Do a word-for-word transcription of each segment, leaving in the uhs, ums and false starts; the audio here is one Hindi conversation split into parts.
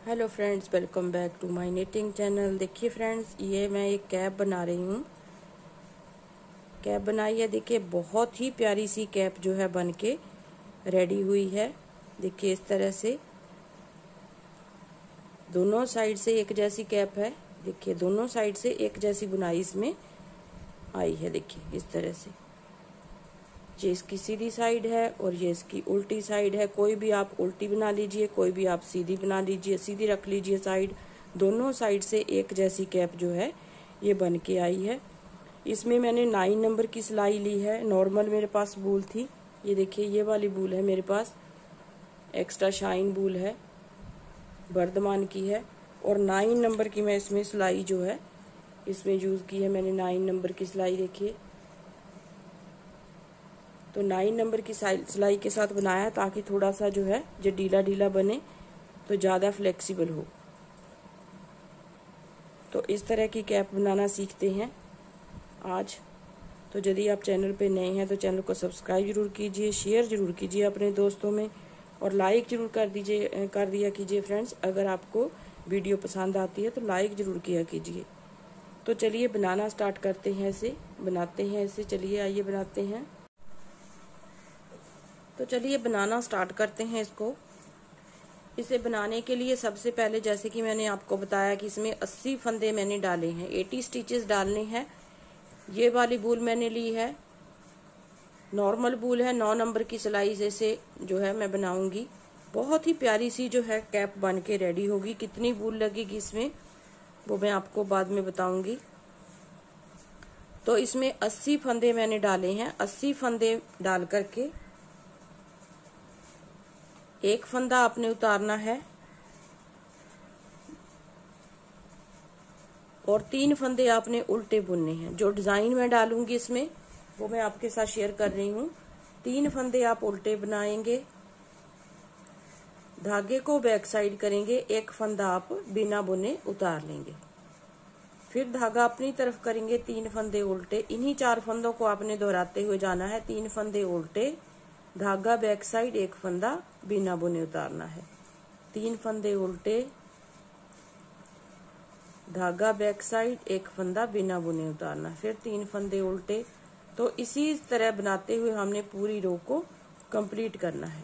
Hello friends, welcome back to my knitting channel. देखिए फ्रेंड्स, ये मैं एक कैप बना रही हूँ। कैप बनाई है, देखिए बहुत ही प्यारी सी कैप जो है बन के रेडी हुई है। देखिए इस तरह से दोनों साइड से एक जैसी कैप है। देखिए दोनों साइड से एक जैसी बुनाई इसमें आई है। देखिए इस तरह से ये इसकी सीधी साइड है और ये इसकी उल्टी साइड है। कोई भी आप उल्टी बना लीजिए, कोई भी आप सीधी बना लीजिए, सीधी रख लीजिए साइड। दोनों साइड से एक जैसी कैप जो है ये बन के आई है। इसमें मैंने नाइन नंबर की सिलाई ली है। नॉर्मल मेरे पास बूल थी, ये देखिए ये वाली बूल है मेरे पास। एक्स्ट्रा शाइन बूल है, वर्धमान की है। और नाइन नंबर की मैं इसमें सिलाई जो है इसमें यूज़ की है मैंने नाइन नंबर की सिलाई। देखिए तो नाइन नंबर की सिलाई के साथ बनाया ताकि थोड़ा सा जो है जो ढीला ढीला बने तो ज़्यादा फ्लेक्सिबल हो। तो इस तरह की कैप बनाना सीखते हैं आज। तो यदि आप चैनल पे नए हैं तो चैनल को सब्सक्राइब जरूर कीजिए, शेयर जरूर कीजिए अपने दोस्तों में और लाइक जरूर कर दीजिए कर दिया कीजिए फ्रेंड्स। अगर आपको वीडियो पसंद आती है तो लाइक जरूर किया कीजिए। तो चलिए बनाना स्टार्ट करते हैं, इसे बनाते हैं इसे चलिए आइए बनाते हैं। तो चलिए बनाना स्टार्ट करते हैं इसको। इसे बनाने के लिए सबसे पहले जैसे कि मैंने आपको बताया कि इसमें अस्सी फंदे मैंने डाले हैं, अस्सी स्टिचेस डालने हैं। ये वाली बूल मैंने ली है, नॉर्मल बूल है। नौ नंबर की सिलाई से, से जो है मैं बनाऊंगी। बहुत ही प्यारी सी जो है कैप बन के रेडी होगी। कितनी बूल लगेगी इसमें वो मैं आपको बाद में बताऊंगी। तो इसमें अस्सी फंदे मैंने डाले हैं। अस्सी फंदे डाल करके एक फंदा आपने उतारना है और तीन फंदे आपने उल्टे बुनने हैं। जो डिजाइन मैं डालूंगी इसमें वो मैं आपके साथ शेयर कर रही हूँ। तीन फंदे आप उल्टे बनाएंगे, धागे को बैक साइड करेंगे, एक फंदा आप बिना बुने उतार लेंगे, फिर धागा अपनी तरफ करेंगे, तीन फंदे उल्टे। इन्हीं चार फंदों को आपने दोहराते हुए जाना है। तीन फंदे उल्टे, धागा बैक साइड, एक फंदा बिना बुने उतारना है। तीन फंदे उल्टे, धागा बैक साइड, एक फंदा बिना बुने उतारना, फिर तीन फंदे उल्टे। तो इसी तरह बनाते हुए हमने पूरी रो को कंप्लीट करना है।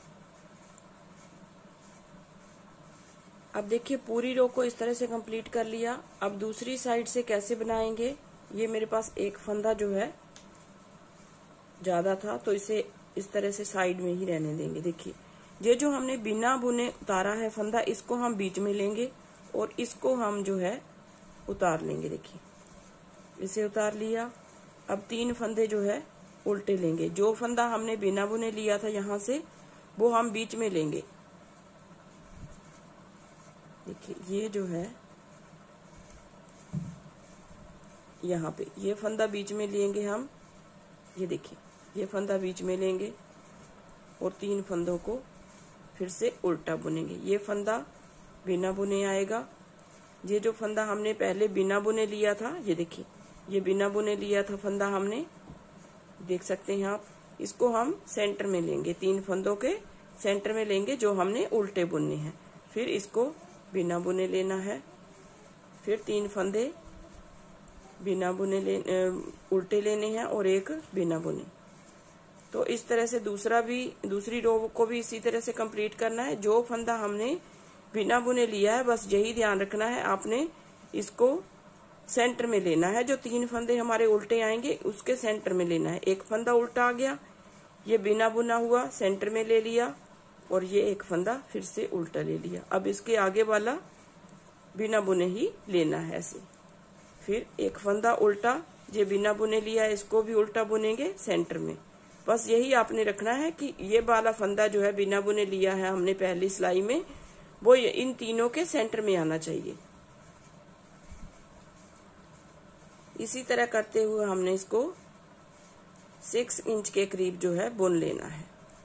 अब देखिए पूरी रो को इस तरह से कंप्लीट कर लिया। अब दूसरी साइड से कैसे बनाएंगे। ये मेरे पास एक फंदा जो है ज्यादा था तो इसे इस तरह से साइड में ही रहने देंगे। देखिए ये जो हमने बिना बुने उतारा है फंदा, इसको हम बीच में लेंगे और इसको हम जो है उतार लेंगे। देखिए इसे उतार लिया। अब तीन फंदे जो है उल्टे लेंगे। जो फंदा हमने बिना बुने लिया था यहाँ से वो हम बीच में लेंगे। देखिए ये जो है यहाँ पे ये फंदा बीच में लेंगे हम। ये देखिए ये फंदा बीच में लेंगे और तीन फंदों को फिर से उल्टा बुनेंगे। ये फंदा बिना बुने आएगा। ये जो फंदा हमने पहले बिना बुने लिया था, ये देखिए ये बिना बुने लिया था फंदा हमने, देख सकते हैं आप। इसको हम सेंटर में लेंगे, तीन फंदों के सेंटर में लेंगे जो हमने उल्टे बुनने हैं। फिर इसको बिना बुने लेना है, फिर तीन फंदे बिना बुने ले उल्टे लेने हैं और एक बिना बुने। तो इस तरह से दूसरा भी दूसरी रो को भी इसी तरह से कंप्लीट करना है। जो फंदा हमने बिना बुने लिया है बस यही ध्यान रखना है, आपने इसको सेंटर में लेना है। जो तीन फंदे हमारे उल्टे आएंगे उसके सेंटर में लेना है। एक फंदा उल्टा आ गया, ये बिना बुना हुआ सेंटर में ले लिया और ये एक फंदा फिर से उल्टा ले लिया। अब इसके आगे वाला बिना बुने ही लेना है ऐसे। फिर एक फंदा उल्टा, ये बिना बुने लिया है, इसको भी उल्टा बुनेंगे सेंटर में। बस यही आपने रखना है कि ये वाला फंदा जो है बिना बुने लिया है हमने पहली सिलाई में, वो इन तीनों के सेंटर में आना चाहिए। इसी तरह करते हुए हमने इसको सिक्स इंच के करीब जो है बुन लेना है।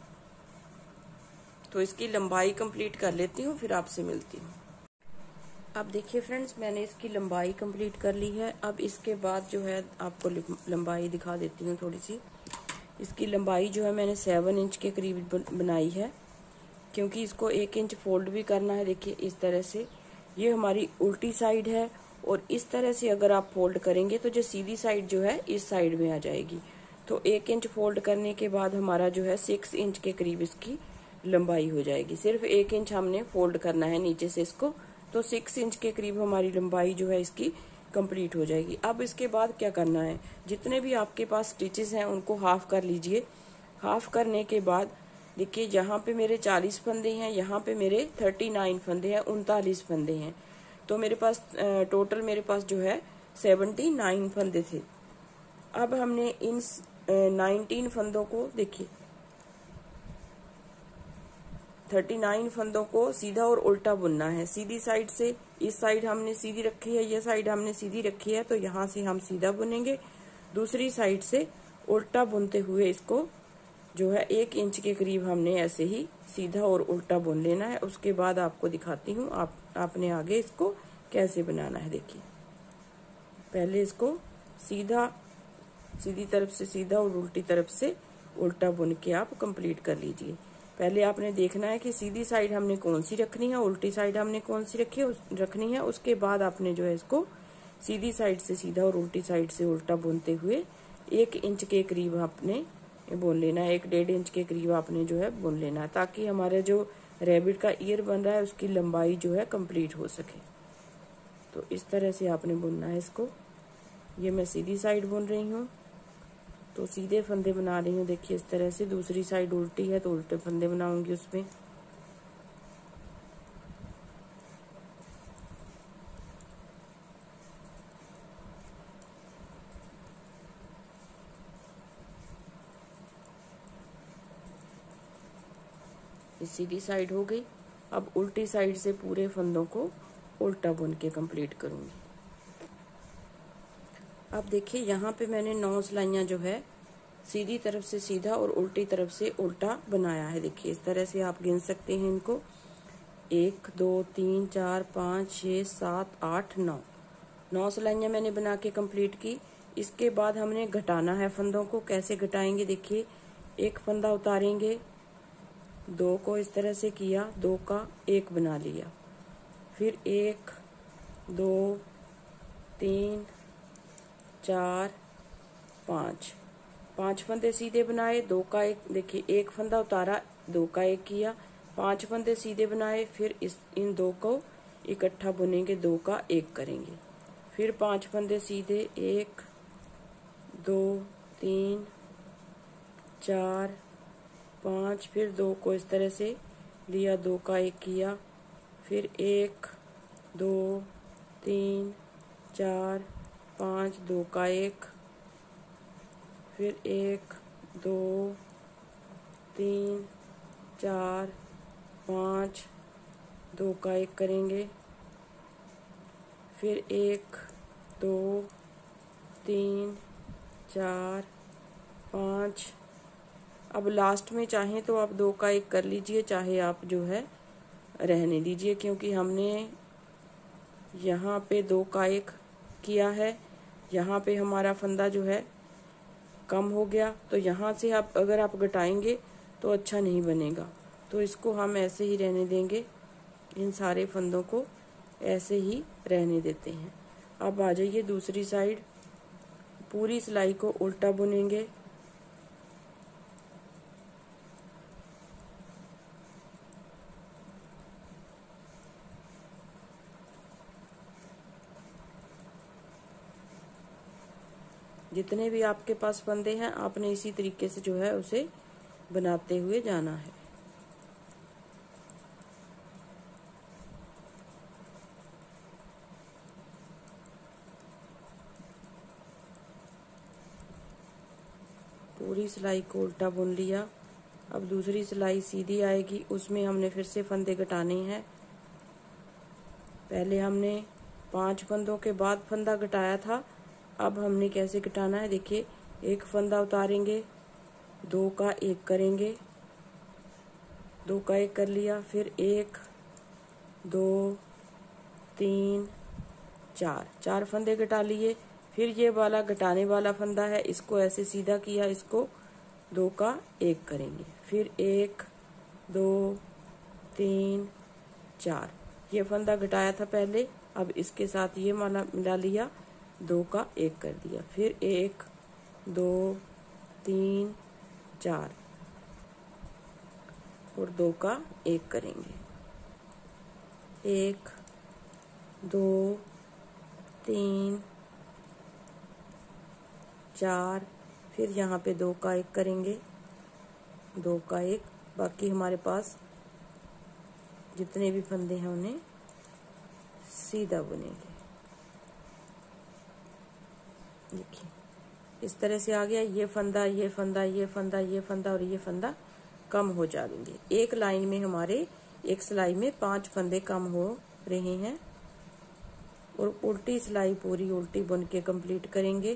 तो इसकी लंबाई कंप्लीट कर लेती हूँ, फिर आपसे मिलती हूँ। अब देखिए फ्रेंड्स, मैंने इसकी लंबाई कंप्लीट कर ली है। अब इसके बाद जो है आपको लंबाई दिखा देती हूँ थोड़ी सी। इसकी लंबाई जो है मैंने सेवन इंच के करीब बनाई है। क्योंकि इसको एक इंच फोल्ड भी करना है। देखिए इस तरह से ये हमारी उल्टी साइड है, और इस तरह से अगर आप फोल्ड करेंगे तो जो सीधी साइड जो है इस साइड में आ जाएगी। तो एक इंच फोल्ड करने के बाद हमारा जो है सिक्स इंच के करीब इसकी लंबाई हो जाएगी। सिर्फ एक इंच हमने फोल्ड करना है नीचे से इसको, तो सिक्स इंच के करीब हमारी लंबाई जो है इसकी कंप्लीट हो जाएगी। अब इसके बाद क्या करना है, जितने भी आपके पास स्टिचेस हैं उनको हाफ कर लीजिए। हाफ करने के बाद देखिए यहाँ पे मेरे चालीस फंदे हैं, यहाँ पे मेरे थर्टी नाइन फंदे हैं, उनतालीस फंदे हैं। तो मेरे पास टोटल मेरे पास जो है सेवेंटी नाइन फंदे थे। अब हमने इन नाइनटीन फंदों को देखिए थर्टी नाइन फंदों को सीधा और उल्टा बुनना है। सीधी साइड से इस साइड हमने सीधी रखी है, ये साइड हमने सीधी रखी है, तो यहाँ से हम सीधा बुनेंगे। दूसरी साइड से उल्टा बुनते हुए इसको जो है एक इंच के करीब हमने ऐसे ही सीधा और उल्टा बुन लेना है। उसके बाद आपको दिखाती हूँ आप आपने आगे इसको कैसे बनाना है। देखिए पहले इसको सीधा सीधी तरफ से सीधा और उल्टी तरफ से उल्टा बुन के आप कंप्लीट कर लीजिए। पहले आपने देखना है कि सीधी साइड हमने कौन सी रखनी है, उल्टी साइड हमने कौन सी रखी है रखनी है। उसके बाद आपने जो है इसको सीधी साइड से सीधा और उल्टी साइड से उल्टा बुनते हुए एक इंच के करीब आपने बुन लेना है, एक डेढ़ इंच के करीब आपने जो है बुन लेना है, ताकि हमारा जो रैबिट का ईयर बन रहा है उसकी लंबाई जो है कंप्लीट हो सके। तो इस तरह से आपने बुनना है इसको। ये मैं सीधी साइड बुन रही हूँ, तो सीधे फंदे बना रही हूँ। देखिए इस तरह से, दूसरी साइड उल्टी है तो उल्टे फंदे बनाऊंगी उसमें। सीधी साइड हो गई। अब उल्टी साइड से पूरे फंदों को उल्टा बुन के कंप्लीट करूंगी। अब देखिए यहाँ पे मैंने नौ सिलाइयाँ जो है सीधी तरफ से सीधा और उल्टी तरफ से उल्टा बनाया है। देखिए इस तरह से आप गिन सकते हैं इनको, एक दो तीन चार पाँच छः सात आठ नौ नौ सिलाइयाँ मैंने बना के कंप्लीट की। इसके बाद हमने घटाना है फंदों को। कैसे घटाएंगे, देखिए एक फंदा उतारेंगे, दो को इस तरह से किया, दो का एक बना लिया, फिर एक दो तीन चार पाँच पांच फंदे सीधे बनाए, दो का एक, देखिए एक फंदा उतारा, दो का एक किया, पांच फंदे सीधे बनाए, फिर इस इन दो को इकट्ठा बुनेंगे, दो का एक करेंगे, फिर पांच फंदे सीधे, एक दो तीन चार पाँच, फिर दो को इस तरह से लिया, दो का एक किया, फिर एक दो तीन चार पाँच, दो का एक, फिर एक दो तीन चार पाँच, दो का एक करेंगे, फिर एक दो तीन चार पाँच। अब लास्ट में चाहें तो आप दो का एक कर लीजिए, चाहे आप जो है रहने दीजिए, क्योंकि हमने यहाँ पे दो का एक किया है, यहाँ पे हमारा फंदा जो है कम हो गया, तो यहाँ से आप अगर आप घटाएंगे तो अच्छा नहीं बनेगा। तो इसको हम ऐसे ही रहने देंगे, इन सारे फंदों को ऐसे ही रहने देते हैं। अब आ जाइए दूसरी साइड, पूरी सिलाई को उल्टा बुनेंगे। जितने भी आपके पास फंदे हैं आपने इसी तरीके से जो है उसे बनाते हुए जाना है। पूरी सिलाई को उल्टा बुन लिया। अब दूसरी सिलाई सीधी आएगी, उसमें हमने फिर से फंदे घटाने हैं। पहले हमने पांच फंदों के बाद फंदा घटाया था, अब हमने कैसे घटाना है, देखिए एक फंदा उतारेंगे, दो का एक करेंगे, दो का एक कर लिया, फिर एक दो तीन चार चार फंदे घटा लिए, फिर ये वाला घटाने वाला फंदा है, इसको ऐसे सीधा किया, इसको दो का एक करेंगे, फिर एक दो तीन, चार। ये फंदा घटाया था पहले, अब इसके साथ ये माला मिला लिया, दो का एक कर दिया। फिर एक, दो, तीन, चार और दो का एक करेंगे। एक, दो, तीन, चार, फिर यहाँ पे दो का एक करेंगे, दो का एक। बाकी हमारे पास जितने भी फंदे हैं उन्हें सीधा बुनेंगे। देखिए इस तरह से आ गया। ये फंदा, ये फंदा, ये फंदा, ये फंदा और ये फंदा कम हो जाएंगे। एक लाइन में हमारे एक सिलाई में पांच फंदे कम हो रहे हैं और उल्टी सिलाई पूरी उल्टी बुन के कंप्लीट करेंगे।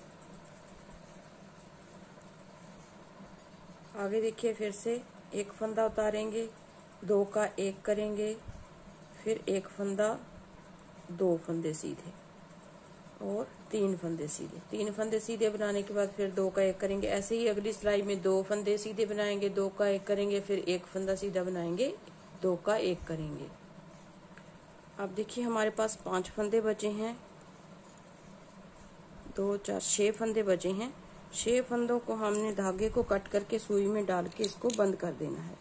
आगे देखिए, फिर से एक फंदा उतारेंगे, दो का एक करेंगे, फिर एक फंदा, दो फंदे सीधे और तीन फंदे सीधे। तीन फंदे सीधे बनाने के बाद फिर दो का एक करेंगे। ऐसे ही अगली सिलाई में दो फंदे सीधे बनाएंगे, दो का एक करेंगे, फिर एक फंदा सीधा बनाएंगे, दो का एक करेंगे। अब देखिए हमारे पास पांच फंदे बचे हैं, दो, चार, छह फंदे बचे हैं। छह फंदों को हमने धागे को कट करके सुई में डाल के इसको बंद कर देना है।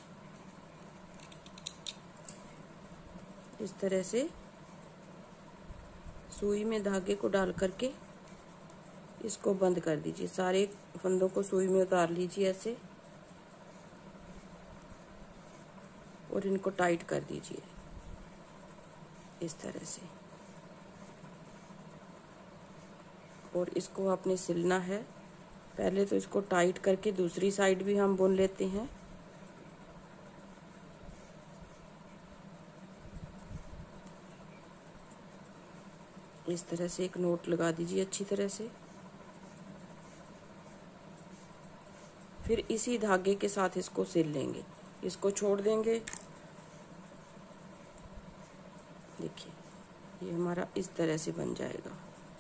इस तरह से सुई में धागे को डाल करके इसको बंद कर दीजिए। सारे फंदों को सुई में उतार लीजिए ऐसे और इनको टाइट कर दीजिए इस तरह से। और इसको आपने सिलना है। पहले तो इसको टाइट करके दूसरी साइड भी हम बुन लेते हैं। इस तरह से एक नोट लगा दीजिए अच्छी तरह से। फिर इसी धागे के साथ इसको सिल लेंगे, इसको छोड़ देंगे। देखिए ये हमारा इस तरह से बन जाएगा।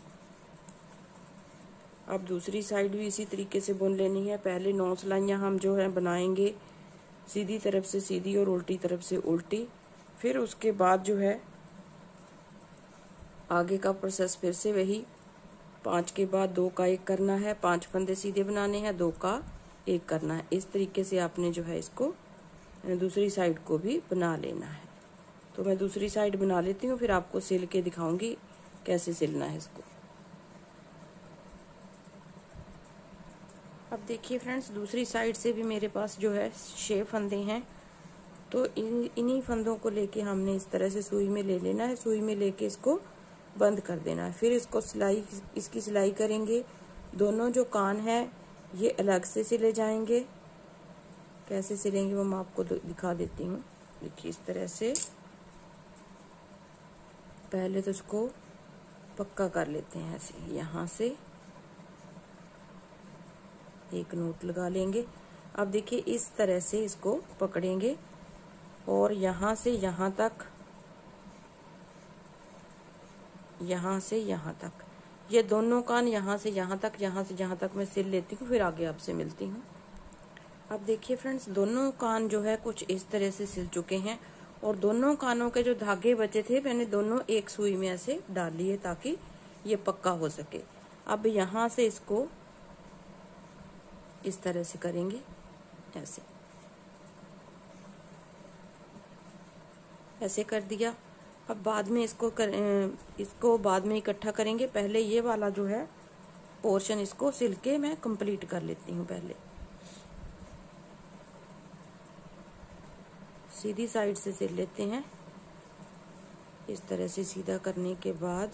अब दूसरी साइड भी इसी तरीके से बुन लेनी है। पहले नौ सिलाइयाँ हम जो है बनाएंगे, सीधी तरफ से सीधी और उल्टी तरफ से उल्टी। फिर उसके बाद जो है आगे का प्रोसेस फिर से वही, पांच के बाद दो का एक करना है, पांच फंदे सीधे बनाने हैं, दो का एक करना है। इस तरीके से आपने जो है इसको दूसरी साइड को भी बना लेना है। तो मैं दूसरी साइड बना लेती हूँ, फिर आपको सिल के दिखाऊंगी कैसे सिलना है इसको। अब देखिए फ्रेंड्स, दूसरी साइड से भी मेरे पास जो है छह फंदे हैं। तो इन इन्हीं फंदों को लेके हमने इस तरह से सुई में ले लेना है। सुई में लेके इसको बंद कर देना है। फिर इसको सिलाई, इसकी सिलाई करेंगे। दोनों जो कान है ये अलग से सिले जाएंगे। कैसे सिलेंगे वो मैं आपको दिखा देती हूँ। देखिए इस तरह से पहले तो इसको पक्का कर लेते हैं ऐसे। यहाँ से एक नोट लगा लेंगे। अब देखिए इस तरह से इसको पकड़ेंगे और यहाँ से यहाँ तक, यहाँ से यहाँ तक, ये दोनों कान यहाँ से यहाँ तक, यहाँ से यहाँ तक मैं सिल लेती हूँ। फिर आगे आपसे मिलती हूँ। अब देखिए फ्रेंड्स, दोनों कान जो है कुछ इस तरह से सिल चुके हैं और दोनों कानों के जो धागे बचे थे मैंने दोनों एक सुई में ऐसे डाल लिए ताकि ये पक्का हो सके। अब यहाँ से इसको इस तरह से करेंगे ऐसे, ऐसे कर दिया। अब बाद में इसको कर, इसको बाद में इकट्ठा करेंगे। पहले ये वाला जो है पोर्शन इसको सिल के मैं कंप्लीट कर लेती हूँ। पहले सीधी साइड से सिल लेते हैं। इस तरह से सीधा करने के बाद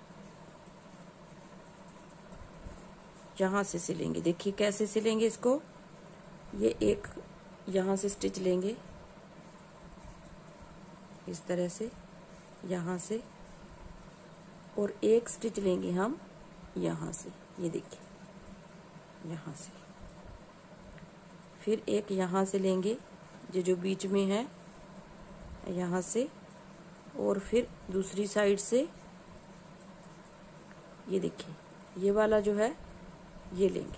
यहाँ से सिलेंगे। देखिए कैसे सिलेंगे इसको। ये एक यहाँ से स्टिच लेंगे इस तरह से, यहाँ से, और एक स्टिच लेंगे हम यहाँ से। ये देखिए यहाँ से। फिर एक यहाँ से लेंगे, ये जो बीच में है यहाँ से, और फिर दूसरी साइड से ये देखिए ये वाला जो है ये लेंगे।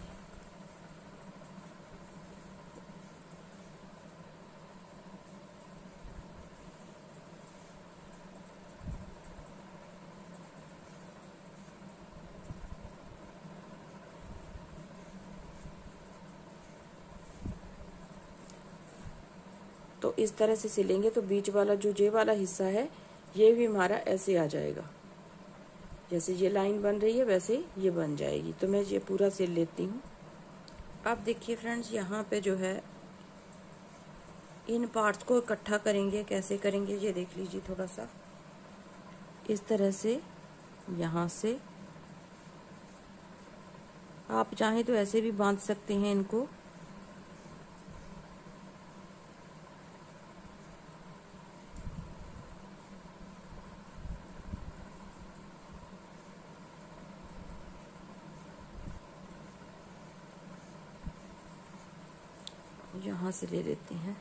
तो इस तरह से सिलेंगे तो बीच वाला जो जे वाला हिस्सा है ये भी हमारा ऐसे आ जाएगा। जैसे ये लाइन बन रही है वैसे ये बन जाएगी। तो मैं ये पूरा सिल लेती हूँ। अब देखिए फ्रेंड्स, यहाँ पे जो है इन पार्ट्स को इकट्ठा करेंगे। कैसे करेंगे ये देख लीजिए थोड़ा सा। इस तरह से यहाँ से आप चाहें तो ऐसे भी बांध सकते हैं इनको। यहाँ से ले लेते हैं।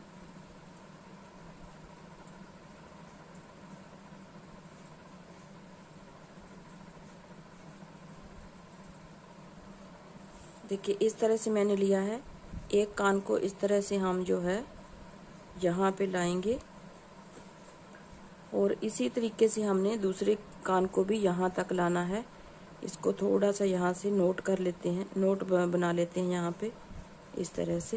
देखिए इस तरह से मैंने लिया है। एक कान को इस तरह से हम जो है यहाँ पे लाएंगे और इसी तरीके से हमने दूसरे कान को भी यहाँ तक लाना है। इसको थोड़ा सा यहाँ से नोट कर लेते हैं, नोट बना लेते हैं यहाँ पे इस तरह से।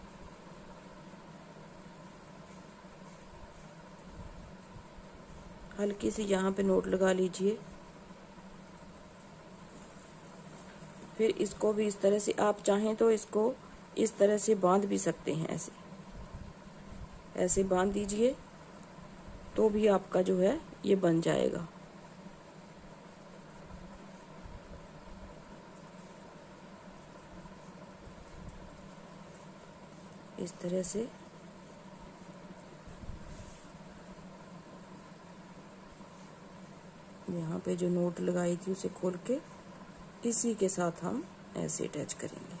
हल्की सी यहाँ पे नोट लगा लीजिए। फिर इसको भी इस तरह से, आप चाहें तो इसको इस तरह से बांध भी सकते हैं। ऐसे ऐसे बांध दीजिए तो भी आपका जो है ये बन जाएगा। इस तरह से यहाँ पे जो नोट लगाई थी उसे खोल के इसी के साथ हम ऐसे अटैच करेंगे।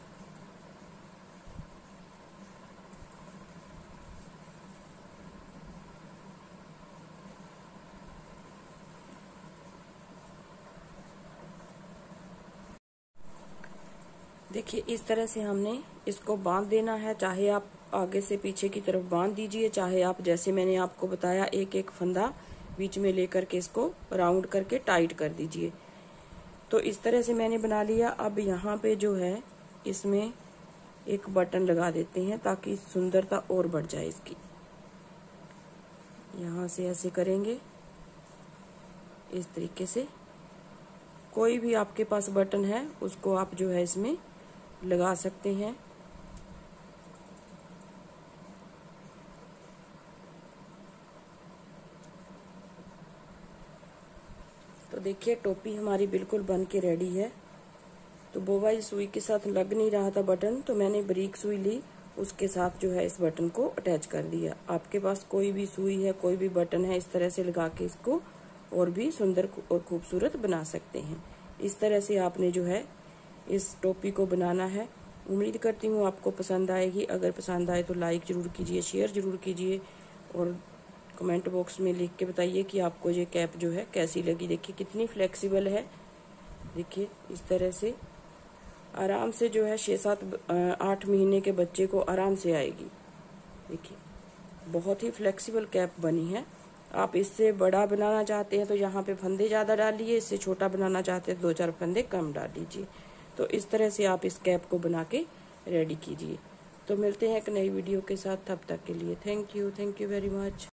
देखिए इस तरह से हमने इसको बांध देना है। चाहे आप आगे से पीछे की तरफ बांध दीजिए, चाहे आप जैसे मैंने आपको बताया एक एक फंदा बीच में लेकर के इसको राउंड करके टाइट कर दीजिए। तो इस तरह से मैंने बना लिया। अब यहाँ पे जो है इसमें एक बटन लगा देते हैं ताकि सुंदरता और बढ़ जाए इसकी। यहाँ से ऐसे करेंगे इस तरीके से। कोई भी आपके पास बटन है उसको आप जो है इसमें लगा सकते हैं। तो देखिए टोपी हमारी बिल्कुल बन के रेडी है। तो बोवाई सुई के साथ लग नहीं रहा था बटन, तो मैंने बारीक सुई ली, उसके साथ जो है इस बटन को अटैच कर दिया। आपके पास कोई भी सुई है, कोई भी बटन है, इस तरह से लगा के इसको और भी सुंदर और खूबसूरत बना सकते हैं। इस तरह से आपने जो है इस टोपी को बनाना है। उम्मीद करती हूँ आपको पसंद आएगी। अगर पसंद आए तो लाइक जरूर कीजिए, शेयर जरूर कीजिए और कमेंट बॉक्स में लिख के बताइए कि आपको ये कैप जो है कैसी लगी। देखिए कितनी फ्लेक्सिबल है। देखिए इस तरह से आराम से जो है छः सात आठ महीने के बच्चे को आराम से आएगी। देखिए बहुत ही फ्लेक्सिबल कैप बनी है। आप इससे बड़ा बनाना चाहते हैं तो यहाँ पे फंदे ज़्यादा डालिए, इससे छोटा बनाना चाहते हैं तो दो चार फंदे कम डाल लीजिए। तो इस तरह से आप इस कैप को बना के रेडी कीजिए। तो मिलते हैं एक नई वीडियो के साथ, तब तक के लिए thank you thank you very much.